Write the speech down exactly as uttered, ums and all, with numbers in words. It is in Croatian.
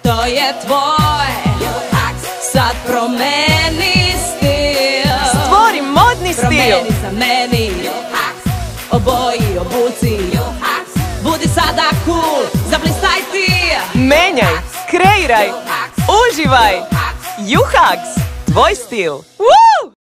što je tvoj, sad promeni stil. Stvori modni stil. Promeni za meni, oboji, obuci. Budi sada cool, zablistaj ti. Menjaj, kreiraj, uživaj. Juhax, tvoj stil.